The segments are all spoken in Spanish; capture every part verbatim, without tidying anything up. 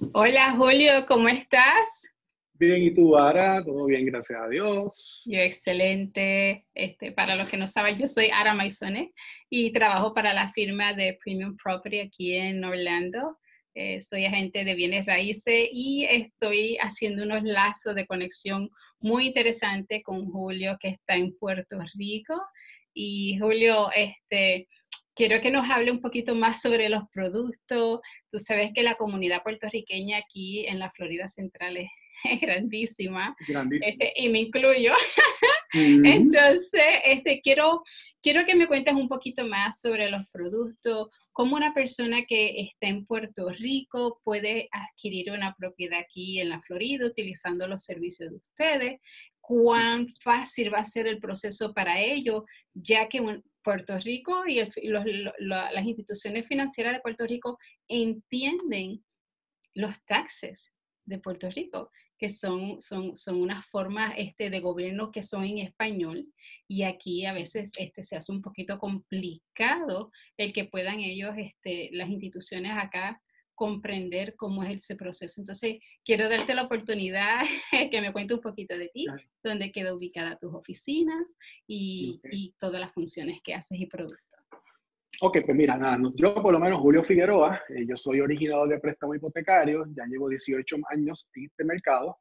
Hola Julio, ¿cómo estás? Bien, ¿y tú, Ara? Todo bien, gracias a Dios. Yo excelente. Este, para los que no saben, yo soy Ara Maisonet y trabajo para la firma de Premium Property aquí en Orlando. Eh, soy agente de bienes raíces y estoy haciendo unos lazos de conexión muy interesantes con Julio, que está en Puerto Rico. Y Julio, este, quiero que nos hable un poquito más sobre los productos. Tú sabes que la comunidad puertorriqueña aquí en la Florida Central es es grandísima, Grandísimo. este, y me incluyo. Ujú. Entonces, este, quiero, quiero que me cuentes un poquito más sobre los productos, cómo una persona que está en Puerto Rico puede adquirir una propiedad aquí en la Florida utilizando los servicios de ustedes, cuán fácil va a ser el proceso para ellos, ya que un- Puerto Rico y el- los- lo- lo- las instituciones financieras de Puerto Rico entienden los taxes de Puerto Rico, que son, son, son unas formas este, de gobierno que son en español y aquí a veces este, se hace un poquito complicado el que puedan ellos, este, las instituciones acá, comprender cómo es ese proceso. Entonces, quiero darte la oportunidad que me cuente un poquito de ti, dónde queda ubicada tus oficinas y, Ok, y todas las funciones que haces y productos. Ok, pues mira, nada, no- yo por lo menos Julio Figueroa, eh, yo soy originador de préstamos hipotecarios, ya llevo dieciocho años en este mercado.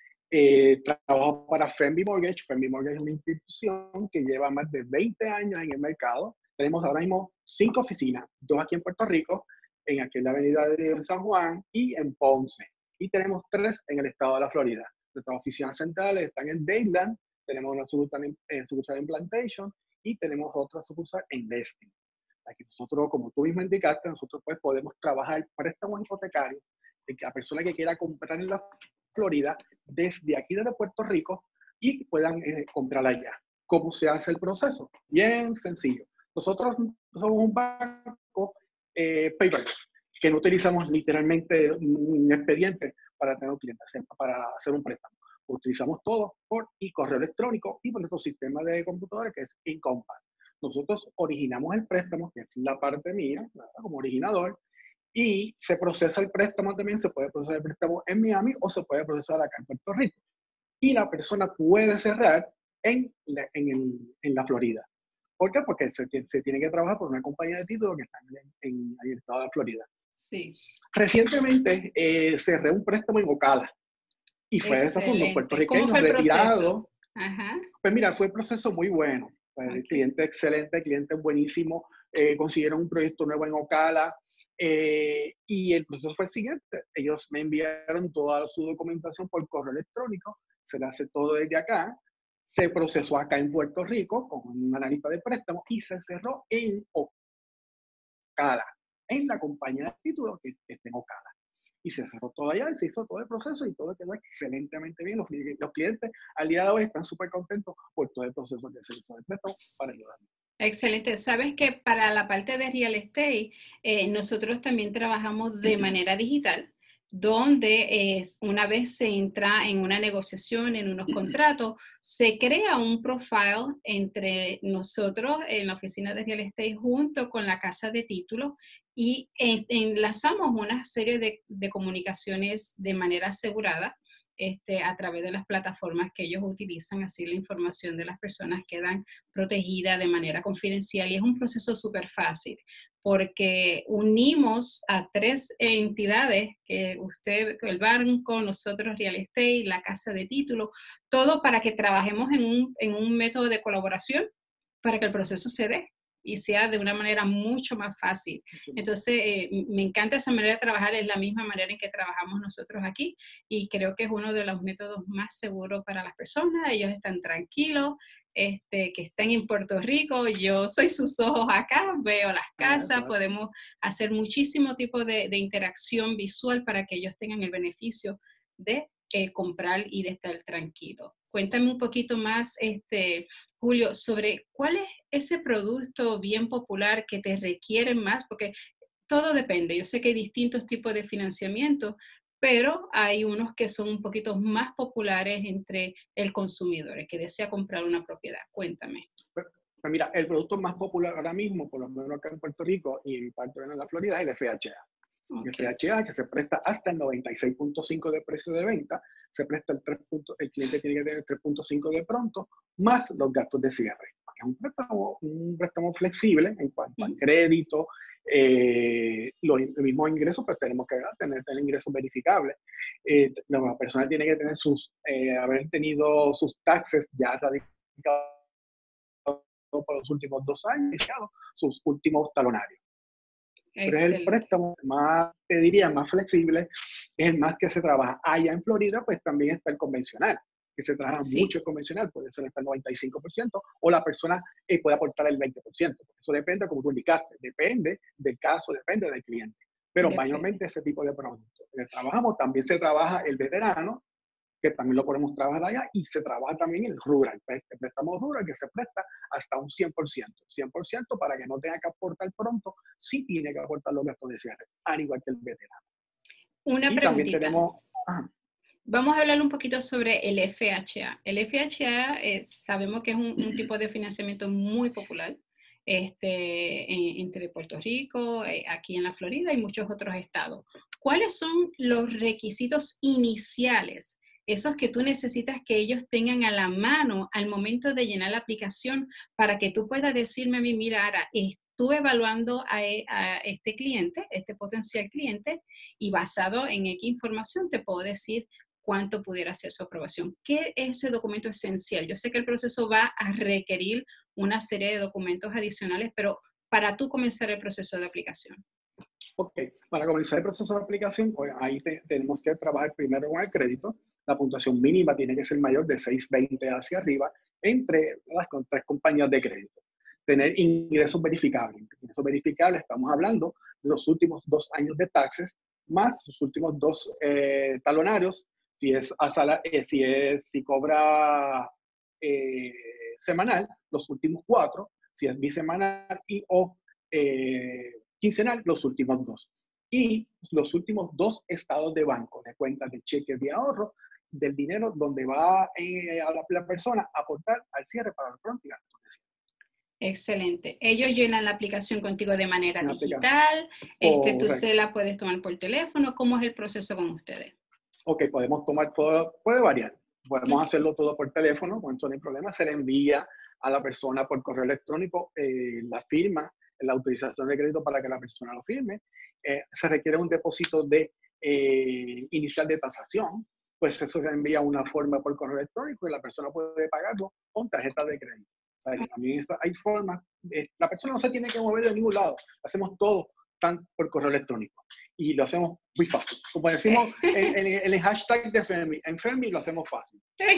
Eh, trabajo para Fenby Mortgage. Fenby Mortgage es una institución que lleva más de veinte años en el mercado. Tenemos ahora mismo cinco oficinas, dos aquí en Puerto Rico, en aquí en la avenida de San Juan y en Ponce. Y tenemos tres en el estado de la Florida. Nuestras oficinas centrales están en Dayland, tenemos una sucursal en, eh, sucursal en Plantation y tenemos otra sucursal en Destin. Aquí nosotros, como tú mismo indicaste, nosotros pues podemos trabajar préstamos hipotecarios de que la persona que quiera comprar en la Florida desde aquí desde Puerto Rico y puedan eh, comprar allá. ¿Cómo se hace el proceso? Bien sencillo. Nosotros somos un banco eh, paperless, que no utilizamos literalmente un expediente para tener clientes, para hacer un préstamo. Utilizamos todo por y correo electrónico y por nuestro sistema de computadora que es Encompass. Nosotros originamos el préstamo, que es la parte mía, ¿verdad? Como originador, y se procesa el préstamo también, se puede procesar el préstamo en Miami o se puede procesar acá en Puerto Rico. Y la persona puede cerrar en la, en el, en la Florida. ¿Por qué? Porque se, se, tiene que trabajar por una compañía de título que está en, en, en el estado de Florida. Sí, Recientemente eh, cerré un préstamo en Ocala y fue de esos fondos excelente. ¿Cómo puertorriqueños fue el proceso? retirados. Ajá, Pues mira, fue un proceso muy bueno. El ok. cliente excelente, el cliente buenísimo. Eh, consiguieron un proyecto nuevo en Ocala. Eh, y el proceso fue el siguiente. Ellos me enviaron toda su documentación por correo electrónico. Se le hace todo desde acá. Se procesó acá en Puerto Rico con una analista de préstamo y se cerró en Ocala, en la compañía de títulos que está en Ocala. Y se cerró todo allá y se hizo todo el proceso y todo quedó excelentemente bien. Los, los clientes al día de hoy están súper contentos por todo el proceso que se hizo de préstamo para ayudarnos. Excelente. Sabes que para la parte de real estate, eh, nosotros también trabajamos de manera digital, donde es, una vez se entra en una negociación, en unos contratos, se crea un profile entre nosotros en la oficina de real estate junto con la casa de títulos y en, enlazamos una serie de, de comunicaciones de manera asegurada. Este, a través de las plataformas que ellos utilizan, así la información de las personas quedan protegida de manera confidencial y es un proceso súper fácil porque unimos a tres entidades, que usted, el banco, nosotros real estate, la casa de título, todo para que trabajemos en un, en un método de colaboración para que el proceso se dé y sea de una manera mucho más fácil. Entonces, eh, me encanta esa manera de trabajar, es la misma manera en que trabajamos nosotros aquí y creo que es uno de los métodos más seguros para las personas. Ellos están tranquilos, este, que estén en Puerto Rico, yo soy sus ojos acá, veo las Ah, casas, exacto. podemos hacer muchísimo tipo de, de interacción visual para que ellos tengan el beneficio de eh, comprar y de estar tranquilos. Cuéntame un poquito más, este, Julio, sobre cuál es ese producto bien popular que te requieren más, porque todo depende. Yo sé que hay distintos tipos de financiamiento, pero hay unos que son un poquito más populares entre el consumidor, el que desea comprar una propiedad. Cuéntame. Pues, pues mira, el producto más popular ahora mismo, por lo menos acá en Puerto Rico y en parte en la Florida, es el F H A. Y Okay. F H A, que se presta hasta el noventa y seis punto cinco de precio de venta, se presta el tres punto, el cliente tiene que tener tres punto cinco de pronto, más los gastos de cierre. Es un préstamo, un préstamo flexible en cuanto al Mm. crédito, eh, los mismos ingresos, pues tenemos que tener, tener ingresos verificables. Eh, la persona tiene que tener sus, eh, haber tenido sus taxes ya radicados por los últimos dos años, sus últimos talonarios. Pero es el Excelente. préstamo más, te diría, más flexible, es el más que se trabaja. Allá en Florida, pues también está el convencional, que se trabaja Sí, mucho el convencional, puede ser hasta el noventa y cinco por ciento, o la persona eh, puede aportar el veinte por ciento. Eso depende, como tú indicaste, depende del caso, depende del cliente. Pero depende. mayormente ese tipo de productos. Eh, Trabajamos, también se trabaja el veterano, que también lo podemos trabajar allá, y se trabaja también el rural, el préstamo rural que se presta hasta un cien por ciento, cien por ciento para que no tenga que aportar pronto, sí tiene que aportar los gastos de cierre, al igual que el veterano. Una Y también preguntita. tenemos, ah, Vamos a hablar un poquito sobre el F H A. El F H A eh, sabemos que es un, un, tipo de financiamiento muy popular este, en, entre Puerto Rico, eh, aquí en la Florida y muchos otros estados. ¿Cuáles son los requisitos iniciales, esos que tú necesitas que ellos tengan a la mano al momento de llenar la aplicación para que tú puedas decirme a mí, mira, Ara, estuve evaluando a, a este cliente, este potencial cliente, y basado en X información te puedo decir cuánto pudiera ser su aprobación? ¿Qué es ese documento esencial? Yo sé que el proceso va a requerir una serie de documentos adicionales, pero para tú comenzar el proceso de aplicación. ok, para comenzar el proceso de aplicación, pues ahí te, tenemos que trabajar primero con el crédito. La puntuación mínima tiene que ser mayor de seiscientos veinte hacia arriba entre las con tres compañías de crédito. Tener ingresos verificables. Ingresos verificables, estamos hablando de los últimos dos años de taxes, más sus últimos dos eh, talonarios, si es, a sala, eh, si, es si cobra eh, semanal, los últimos cuatro, si es bisemanal y o eh, quincenal, los últimos dos. Y los últimos dos estados de banco, de cuentas de cheques de ahorro, del dinero donde va eh, a la, la, persona a aportar al cierre para el pronto y gastos de cierre. Excelente. Ellos llenan la aplicación contigo de manera Una aplicación. digital, este, tú se Correcto. la puedes tomar por teléfono. ¿Cómo es el proceso con ustedes? Ok, podemos tomar todo, puede variar. Podemos Okay. hacerlo todo por teléfono, con eso no hay problema. Se le envía a la persona por correo electrónico eh, la firma, la autorización de crédito para que la persona lo firme. Eh, se requiere un depósito de eh, inicial de tasación, pues eso se envía una forma por correo electrónico y la persona puede pagarlo con tarjeta de crédito. O sea, que también hay formas, eh, la persona no se tiene que mover de ningún lado, hacemos todo tan por correo electrónico y lo hacemos muy fácil. Como decimos en, en, en el hashtag de Fermi, en Fermi lo hacemos fácil.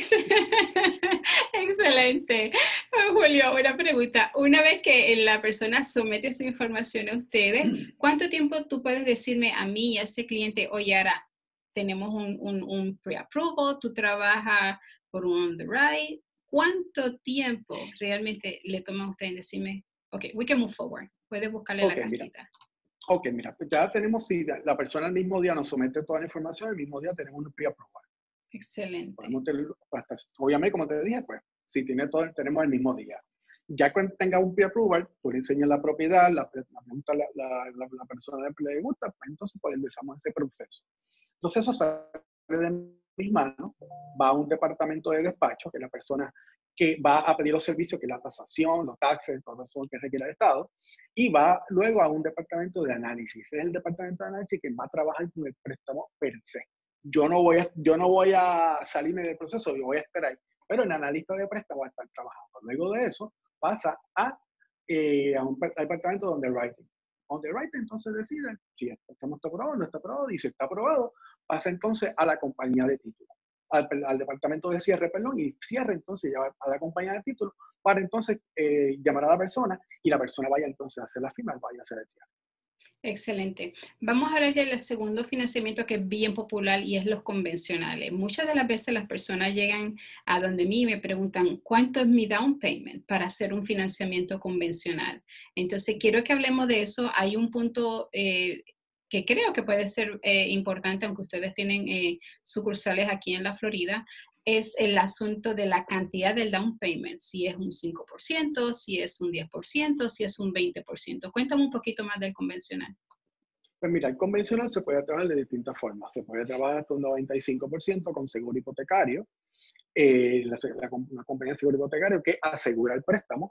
Excelente. Julio, una pregunta. Una vez que la persona somete esa información a ustedes, ¿cuánto tiempo tú puedes decirme a mí y a ese cliente, oye, ahora tenemos un, un, un pre-approval, tú trabajas por un underwrite? ¿Cuánto tiempo realmente le toma a usted en decirme, ok, we can move forward? Puedes buscarle Ok, la mira. casita. Ok, mira, pues ya tenemos, si la persona el mismo día nos somete toda la información, el mismo día tenemos un pre-approval. Excelente. Podemos tener, hasta, obviamente, como te dije, pues, si tiene todo, tenemos el mismo día. Ya cuando tenga un pre-approval, tú le enseñas la propiedad, la, la pregunta la, la, la, la persona le gusta, pues entonces pues empezamos ese proceso. Entonces eso sale de mis manos, va a un departamento de despacho, que es la persona que va a pedir los servicios, que es la tasación, los taxes, todo eso que requiere el Estado, y va luego a un departamento de análisis. Es el departamento de análisis que va a trabajar con el préstamo per se. Yo no voy a, yo no voy a salirme del proceso, yo voy a esperar, pero el analista de préstamo va a estar trabajando. Luego de eso pasa a, eh, a un departamento de underwriting. Underwriting entonces decide si el préstamo está aprobado o no está aprobado, y si está aprobado, pasa entonces a la compañía de título, al, al departamento de cierre, perdón, y cierre entonces ya a la compañía de título para entonces eh, llamar a la persona y la persona vaya entonces a hacer la firma, vaya a hacer el cierre. Excelente. Vamos a hablar del segundo financiamiento que es bien popular y es los convencionales. Muchas de las veces las personas llegan a donde mí y me preguntan, ¿cuánto es mi down payment para hacer un financiamiento convencional? Entonces, quiero que hablemos de eso. Hay un punto eh, que creo que puede ser eh, importante, aunque ustedes tienen eh, sucursales aquí en la Florida, es el asunto de la cantidad del down payment, si es un cinco por ciento, si es un diez por ciento, si es un veinte por ciento. Cuéntame un poquito más del convencional. Pues mira, el convencional se puede trabajar de distintas formas. Se puede trabajar hasta un noventa y cinco por ciento con seguro hipotecario, eh, la, la, la compañía de seguro hipotecario que asegura el préstamo.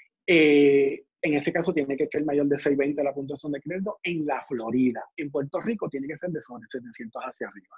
Eh, en ese caso tiene que ser mayor de seiscientos veinte la puntuación de crédito en la Florida. En Puerto Rico tiene que ser de sobre setecientos hacia arriba.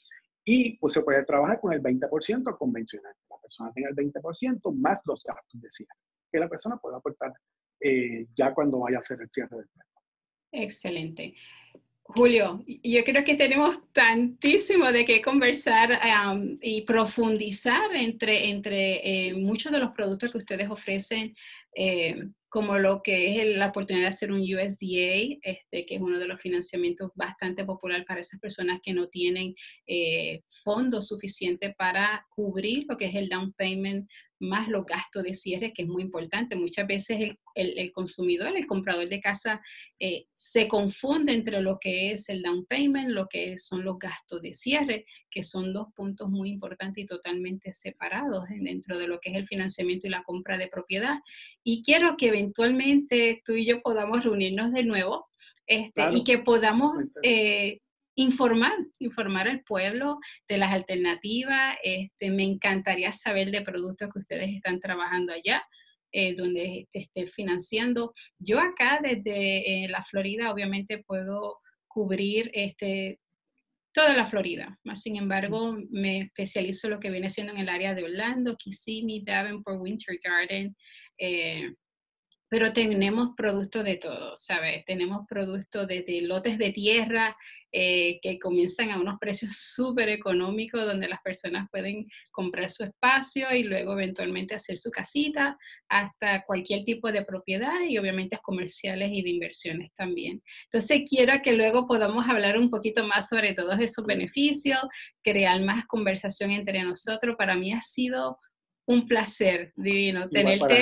Y pues se puede trabajar con el veinte por ciento convencional. La persona tenga el veinte por ciento más los gastos de cierre, que la persona pueda aportar eh, ya cuando vaya a hacer el cierre del préstamo. Excelente. Julio, yo creo que tenemos tantísimo de qué conversar um, y profundizar entre, entre eh, muchos de los productos que ustedes ofrecen, eh, como lo que es el, la oportunidad de hacer un U S D A, este, que es uno de los financiamientos bastante popular para esas personas que no tienen eh, fondos suficientes para cubrir lo que es el down payment más los gastos de cierre, que es muy importante. Muchas veces el, el, el consumidor, el comprador de casa, eh, se confunde entre lo que es el down payment, lo que son los gastos de cierre, que son dos puntos muy importantes y totalmente separados dentro de lo que es el financiamiento y la compra de propiedad. Y quiero que eventualmente tú y yo podamos reunirnos de nuevo este, claro. y que podamos eh, informar, informar al pueblo de las alternativas. Este, me encantaría saber de productos que ustedes están trabajando allá, eh, donde te esté financiando. Yo acá desde eh, la Florida obviamente puedo cubrir este, toda la Florida, más sin embargo me especializo en lo que viene siendo en el área de Orlando, Kissimmee, Davenport, Winter Garden, eh, pero tenemos productos de todo, ¿sabes? Tenemos productos desde lotes de tierra eh, que comienzan a unos precios súper económicos donde las personas pueden comprar su espacio y luego eventualmente hacer su casita, hasta cualquier tipo de propiedad y obviamente comerciales y de inversiones también. Entonces quiero que luego podamos hablar un poquito más sobre todos esos beneficios, crear más conversación entre nosotros. Para mí ha sido un placer divino tenerte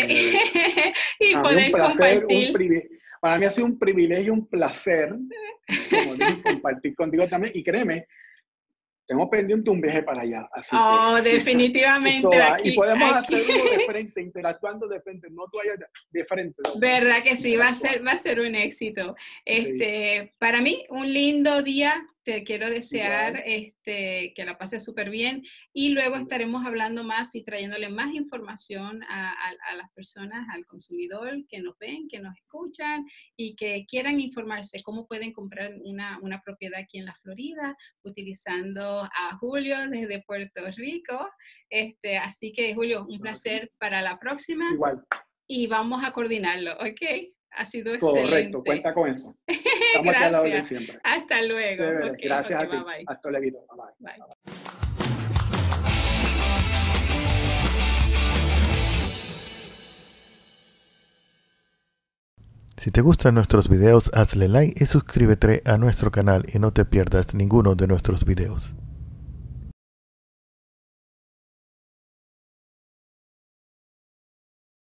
y a poder un placer, compartir. Un para mí ha sido un privilegio, un placer, como digo, compartir contigo también. Y créeme, tengo pendiente un viaje para allá. Así oh, que, definitivamente. Aquí, y podemos aquí. hacerlo de frente, interactuando de frente, no tú vayas de frente. ¿No? ¿Verdad que sí? Va a ser, va a ser un éxito. Este, sí. Para mí, un lindo día. Te quiero desear este, que la pases súper bien y luego estaremos hablando más y trayéndole más información a, a, a las personas, al consumidor que nos ven, que nos escuchan y que quieran informarse cómo pueden comprar una, una propiedad aquí en la Florida utilizando a Julio desde Puerto Rico. Este, así que, Julio, un placer para la próxima. Igual. Y vamos a coordinarlo, ¿ok? Ha sido Correcto, excelente. cuenta con eso. Estamos aquí a la orden siempre. Hasta luego. Okay, gracias okay, a ti. Bye, bye. Hasta luego. Bye, bye. Bye. Si te gustan nuestros videos, hazle like y suscríbete a nuestro canal y no te pierdas ninguno de nuestros videos.